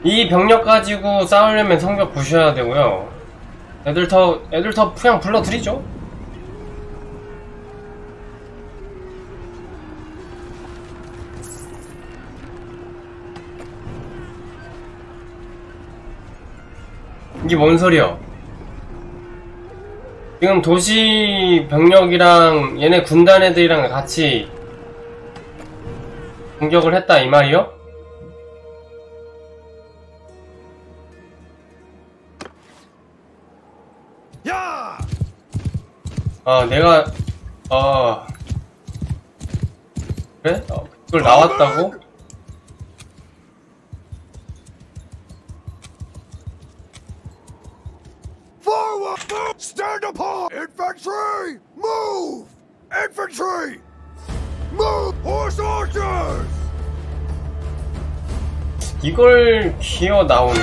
이 병력 가지고 싸우려면 성벽 부셔야 되고요. 애들 더 그냥 불러들이죠. 이게 뭔 소리야? 지금 도시 병력이랑 얘네 군단 애들이랑 같이 공격을 했다 이 말이요? 아 내가 그래? 그걸 나왔다고? Forward! Stand upon! Infantry! Move! Infantry! Move! Horse archers! 이걸 기어 나오네.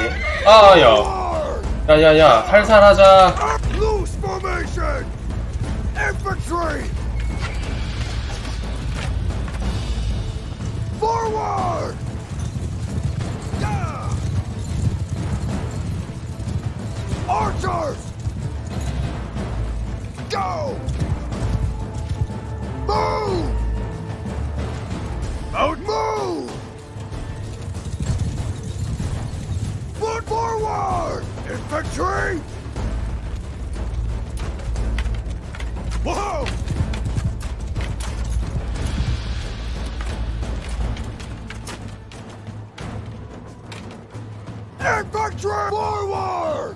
야야야 살살하자. Loose formation! Infantry! Forward! Yeah! Archers! Go! Move! Out! Move! Foot forward! Infantry! Whoa! Infantry forward!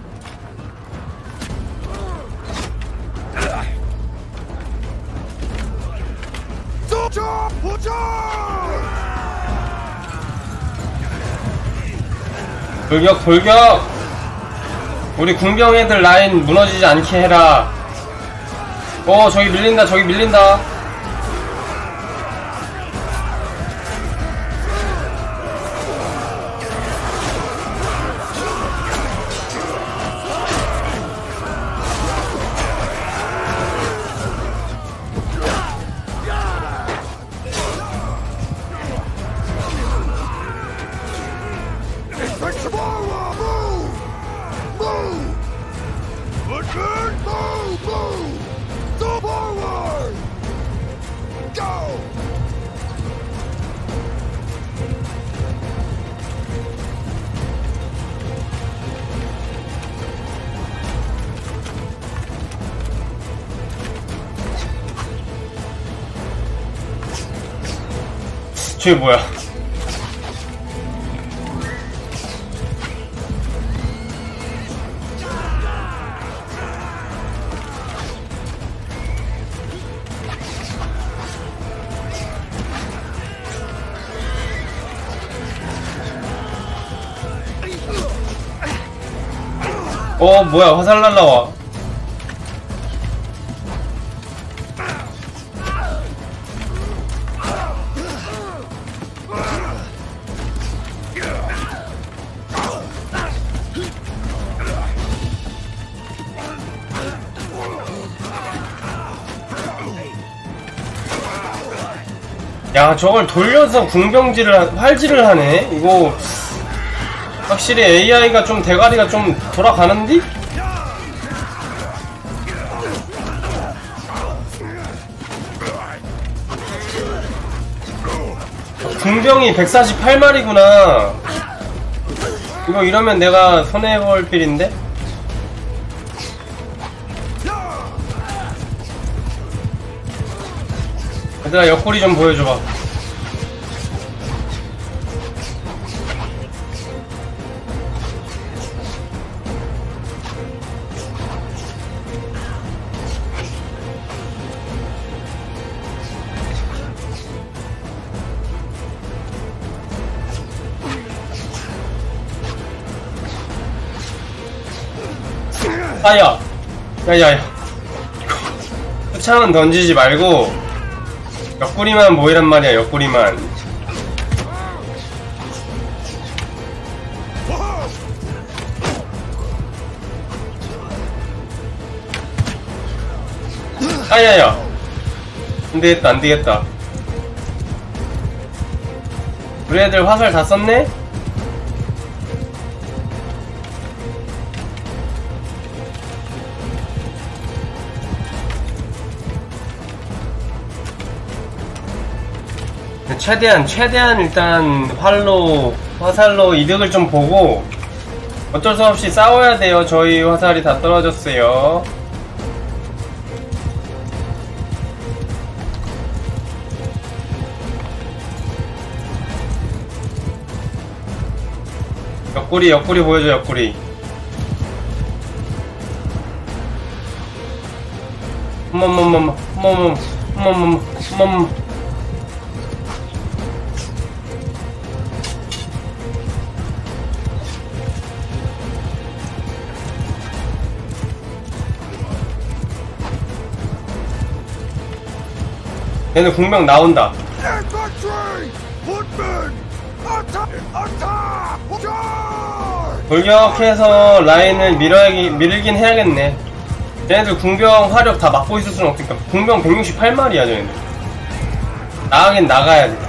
돌격! 우리 궁병 애들 라인 무너지지 않게 해라. 저기 밀린다. 저게 뭐야? 뭐야, 화살 날라와. 야, 저걸 돌려서 활질을 하네? 이거 확실히 AI가 좀 대가리가 좀 돌아가는디? 궁병이 148마리구나. 이거 이러면 내가 손해볼 필인데? 얘들아, 옆구리 좀 보여줘봐. 야야야, 수창은 던지지 말고 옆구리만 모이란 말이야. 옆구리만. 야야, 안되겠다. 우리 애들 화살 다 썼네? 최대한 일단 화살로 이득을 좀 보고 어쩔 수 없이 싸워야 돼요. 저희 화살이 다 떨어졌어요. 옆구리 보여줘, 옆구리. 어머머머머. 얘는 공명 나온다. Infantry! Footmen! Attack! Attack! Charge! 돌격해서 라인을 밀긴 해야겠네. 얘네들 궁병 화력 다 막고 있을 수는 없으니까. 궁병 168마리야 쟤네들. 나가긴 나가야지.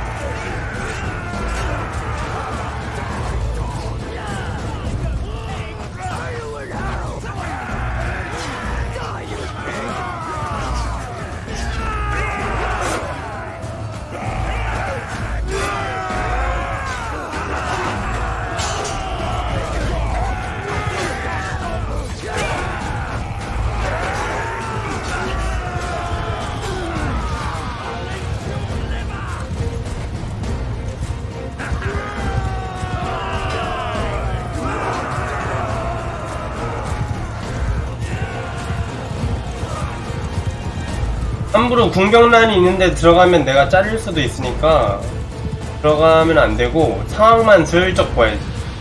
함부로 궁병란이 있는데 들어가면 내가 잘릴 수도 있으니까 들어가면 안 되고 상황만 슬쩍 봐야지.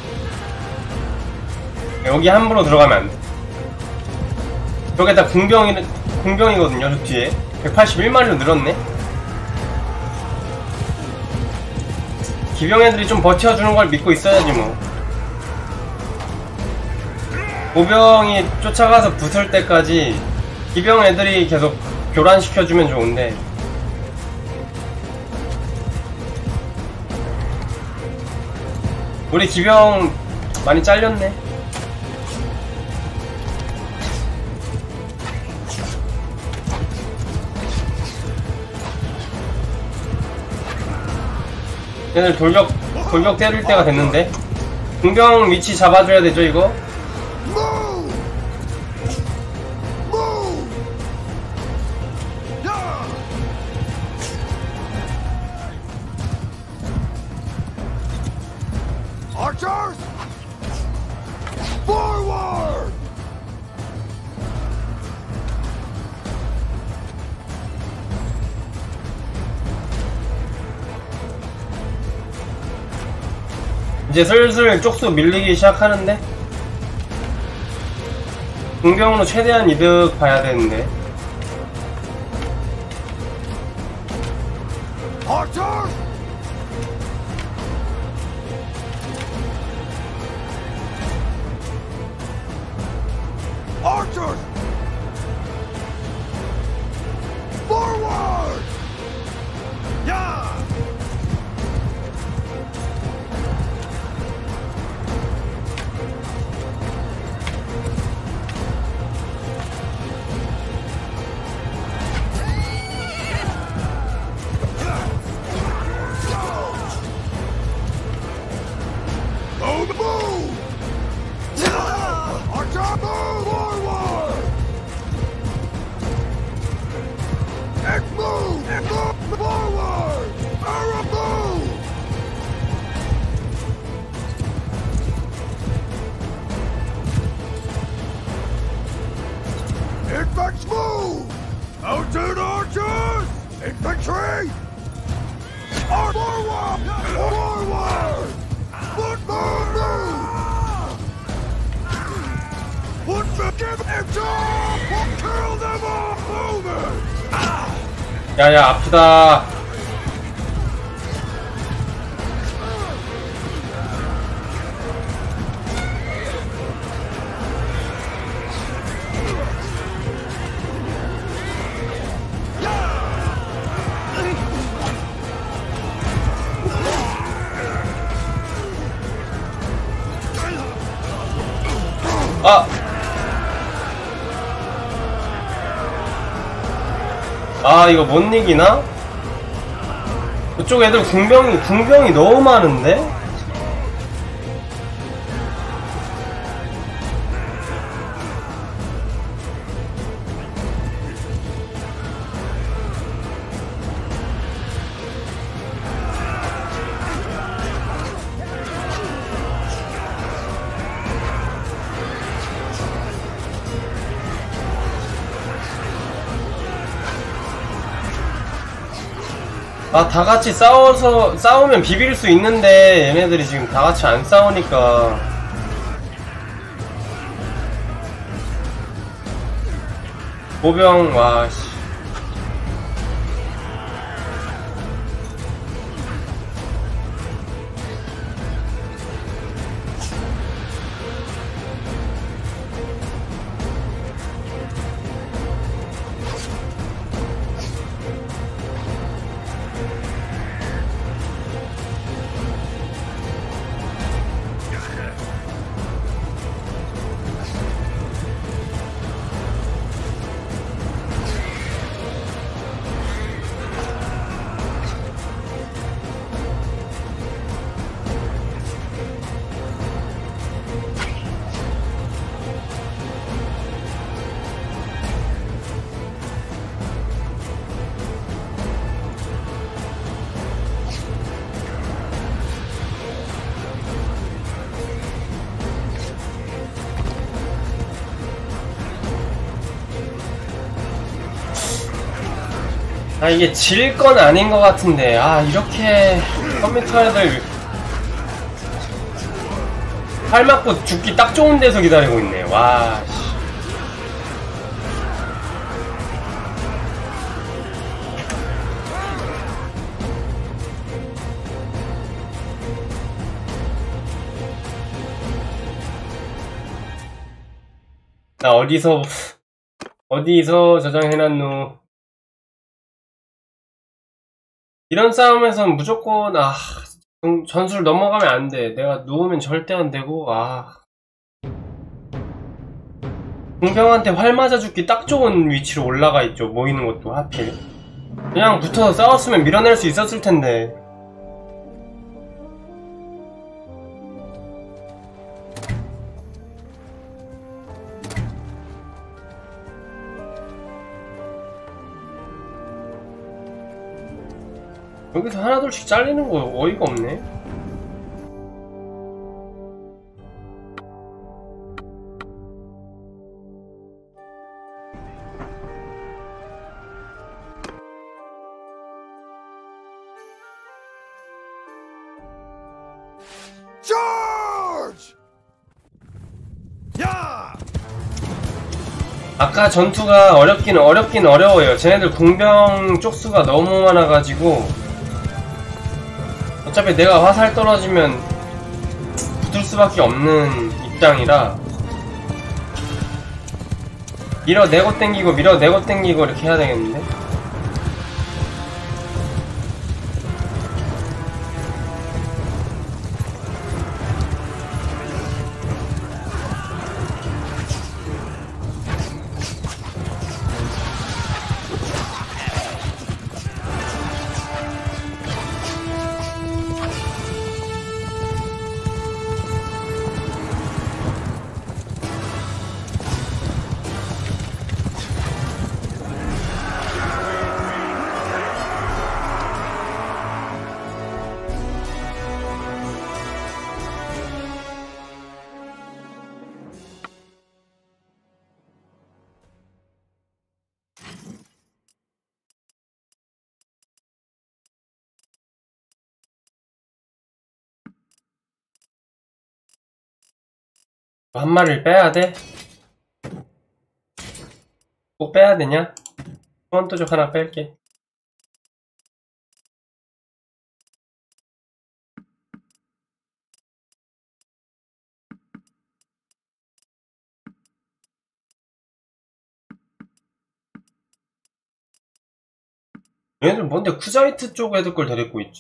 여기 함부로 들어가면 안 돼. 여기다 궁병이거든요. 저 뒤에 181마리로 늘었네. 기병 애들이 좀 버텨주는 걸 믿고 있어야지 뭐. 보병이 쫓아가서 부술 때까지 기병 애들이 계속 교란시켜주면 좋은데. 우리 기병 많이 잘렸네. 얘들 돌격 때릴 때가 됐는데. 공병 위치 잡아줘야 되죠 이거? Move! Move! Yeah! Archers! Forward! 이제 슬슬 쪽수 밀리기 시작하는데. 공병으로 최대한 이득 봐야 되는데. Archers! Archers! Forward! Yeah! Move! Move! Archer, move forward! And move! And move forward! Arrow, move! Infantry, move! Mounted archers! Infantry! Forward! Forward! Foot move! Foot give it job! We'll kill them all! Move it! 야야 아프다. 아 이거 못 이기나? 그쪽 애들 궁병이 너무 많은데? 아, 다 같이 싸우면 비빌 수 있는데, 얘네들이 지금 다 같이 안 싸우니까. 보병, 와, 씨. 아, 이게 질 건 아닌 것 같은데. 아, 이렇게 컴퓨터 애들 팔 맞고 죽기 딱 좋은 데서 기다리고 있네. 와, 씨. 나 어디서 저장해놨노? 이런 싸움에선 무조건, 전술 넘어가면 안 돼. 내가 누우면 절대 안 되고, 공병한테 활 맞아 죽기 딱 좋은 위치로 올라가 있죠. 모이는 것도 하필. 그냥 붙어서 싸웠으면 밀어낼 수 있었을 텐데. 여기서 하나둘씩 잘리는 거 어이가 없네. Charge! Yeah! 아까 전투가 어렵긴 어려워요. 쟤네들 궁병 쪽수가 너무 많아가지고 어차피 내가 화살 떨어지면 붙을 수밖에 없는 입장이라 밀어내고 땡기고 밀어내고 땡기고 이렇게 해야 되겠는데? 한 마리를 빼야 돼? 꼭 빼야 되냐? 소원도적 하나 뺄게. 얘네들 뭔데 쿠자이트 쪽 애들 걸 데리고 있지?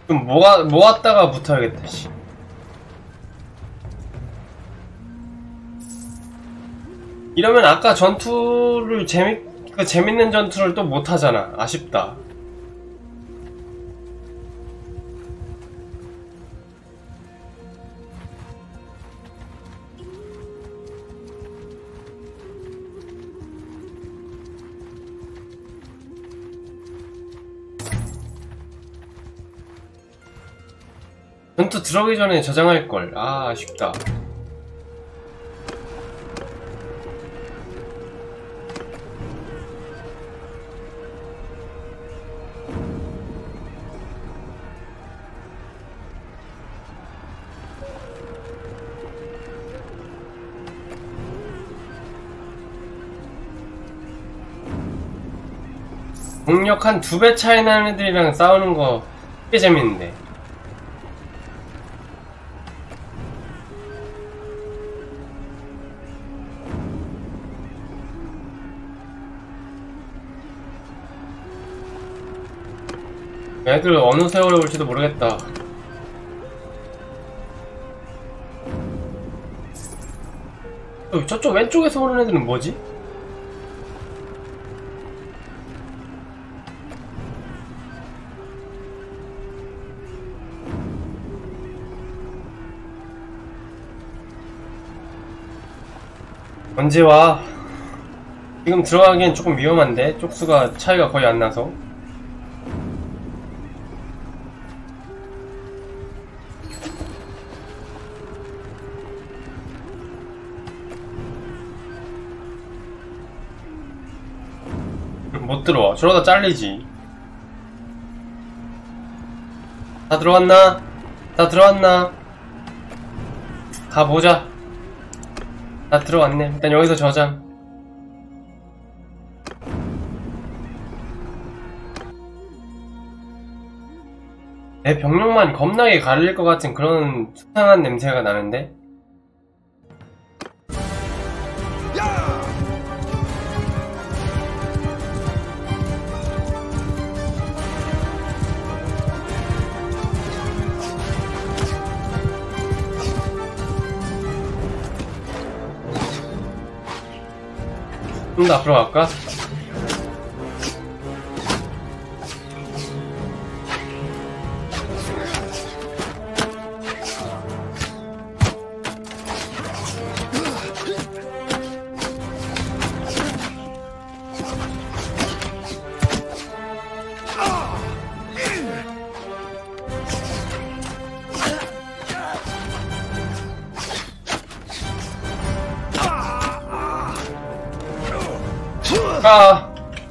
좀 모았다가 붙어야겠다, 씨. 이러면 아까 전투를 재밌는 전투를 또 못하잖아. 아쉽다. 전투 들어가기 전에 저장할걸. 아, 아쉽다. 공력 한 2배 차이 나는 애들이랑 싸우는 거 꽤 재밌는데. 애들 어느 세월에 올지도 모르겠다. 저쪽 왼쪽에서 오는 애들은 뭐지? 언제 와? 지금 들어가기엔 조금 위험한데? 쪽수가 차이가 거의 안 나서. 못 들어와. 저러다 잘리지. 다 들어왔나? 다 들어왔나? 가보자. 다 들어왔네. 일단 여기서 저장. 내 병력만 겁나게 가릴 것 같은 그런 수상한 냄새가 나는데? 좀 더 앞으로 갈까? 아.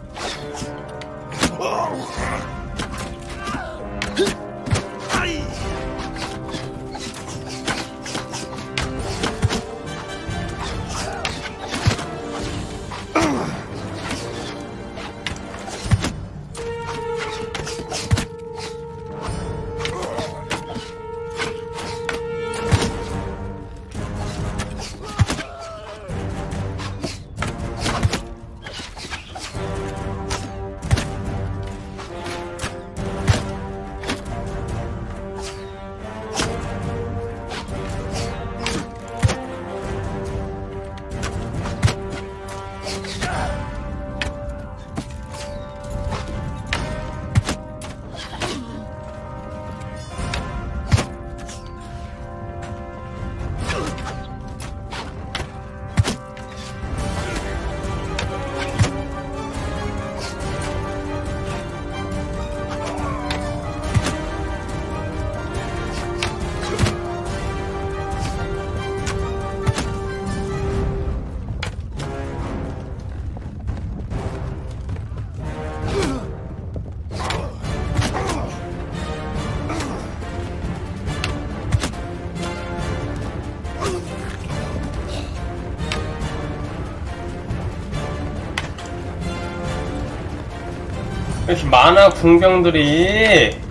이렇게 많아 궁병들이.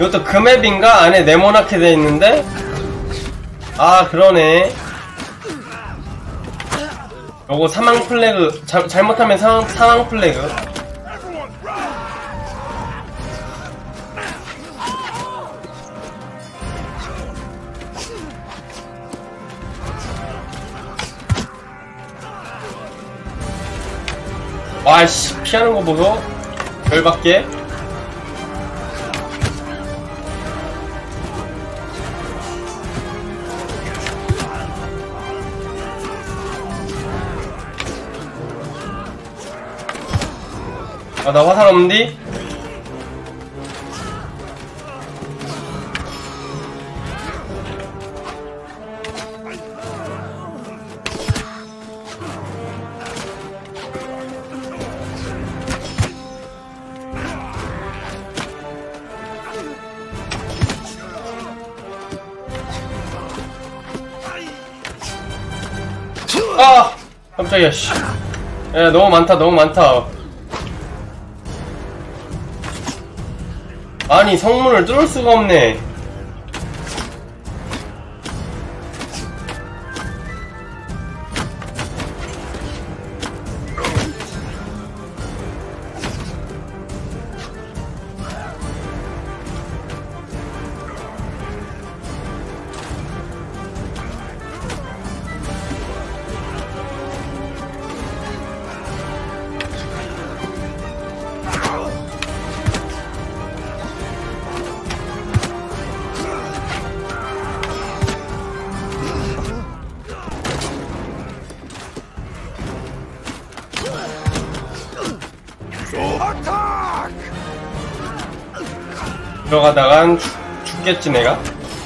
이것도 그 맵인가? 안에 네모나게 돼 있는데? 아, 그러네. 요거 사망 플래그, 잘못하면 사망 플래그. Everyone, run! 와씨, 피하는 거 보소. 열받게. 아, 나 화살 없는디? 아! 깜짝이야, 씨. 야, 너무 많다, 너무 많다. 아니, 성문을 뚫을 수가 없네. Attack! 들어가다간 죽겠지, 내가?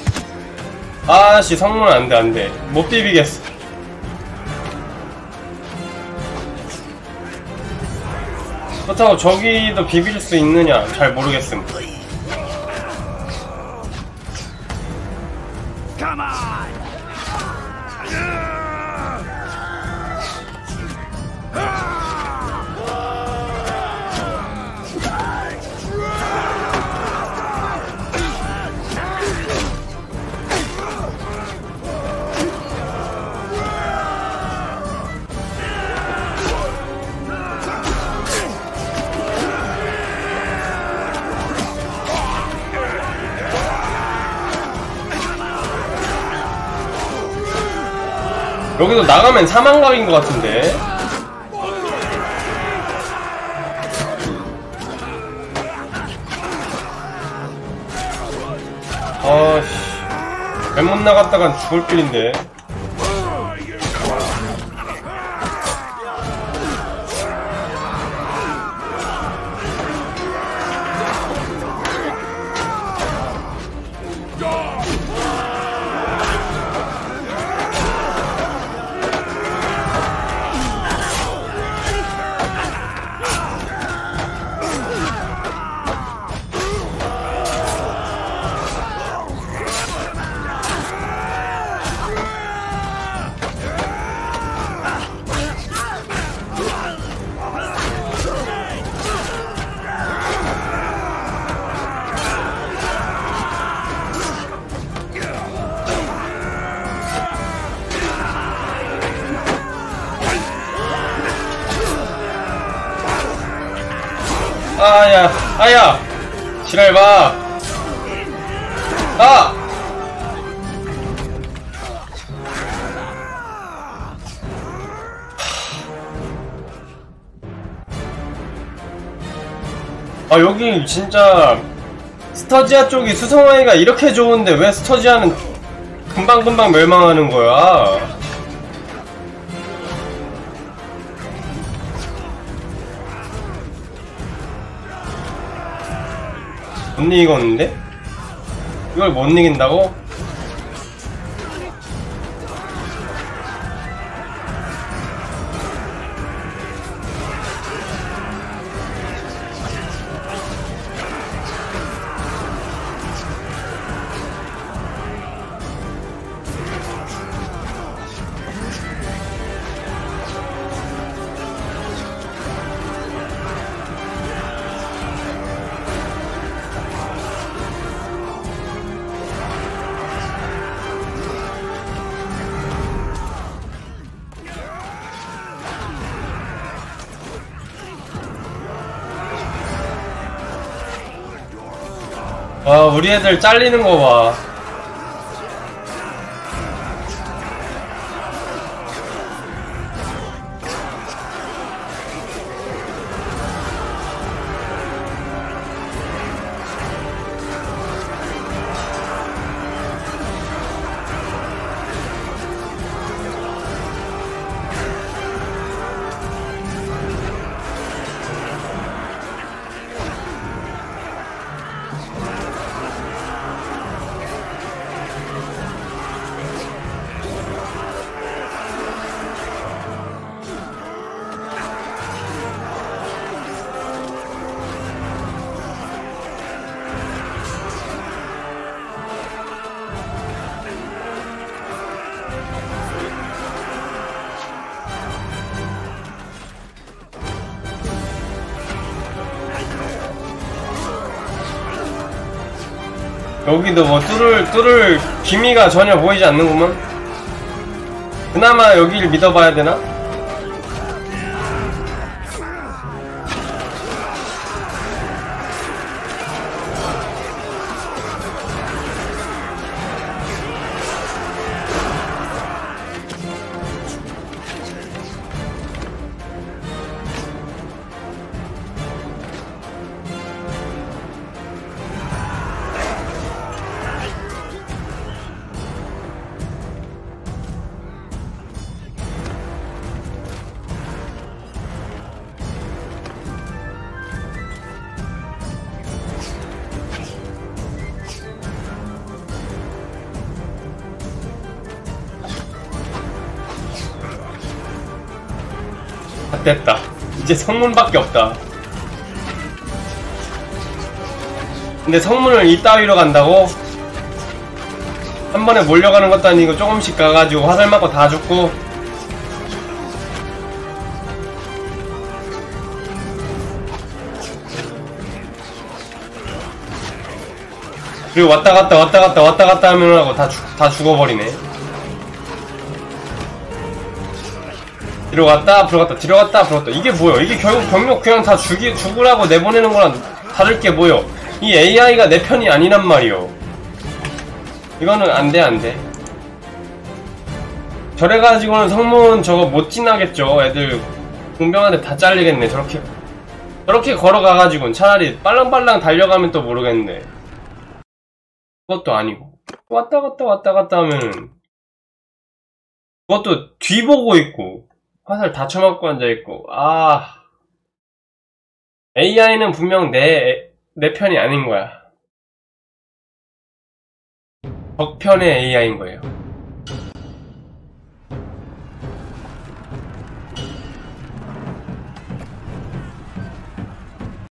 아씨, 성문 안 돼, 안 돼. 못 비비겠어. 그렇다고 저기도 비빌 수 있느냐? 잘 모르겠음. Come on! 여기도 나가면 사망각인 것 같은데. 아씨, 잘못 나갔다간 죽을 길인데. 아야, 아야! 지랄봐! 아! 아, 여기 진짜 스터지아 쪽이 수성아이가 이렇게 좋은데 왜 스터지아는 금방금방 멸망하는 거야? 못 이기겠는데? 이걸 못 이긴다고? 와, 우리 애들 잘리는 거 봐. 여기도 뭐 뚫을 기미가 전혀 보이지 않는구먼. 그나마 여기를 믿어봐야 되나? 아, 됐다. 이제 성문밖에 없다. 근데 성문을 이따위로 간다고? 한 번에 몰려가는 것도 아니고 조금씩 가가지고 화살 맞고 다 죽고. 그리고 왔다 갔다 하면 하고 다 죽어버리네. 뒤로 갔다 앞으로 갔다 뒤로 갔다 앞으로 갔다. 이게 뭐야? 이게 결국 병력 그냥 다 죽으라고 내보내는 거랑 다를 게 뭐요? 이 AI가 내 편이 아니란 말이요. 이거는 안돼. 저래가지고는 성문 저거 못 지나겠죠. 애들 공병한테 다 잘리겠네. 저렇게 걸어가가지고는 차라리 빨랑빨랑 달려가면 또 모르겠는데, 그것도 아니고 왔다 갔다 하면은 그것도 뒤보고 있고 화살 다 쳐맞고 앉아있고. AI는 분명 내 편이 아닌 거야. 적편의 AI인 거예요.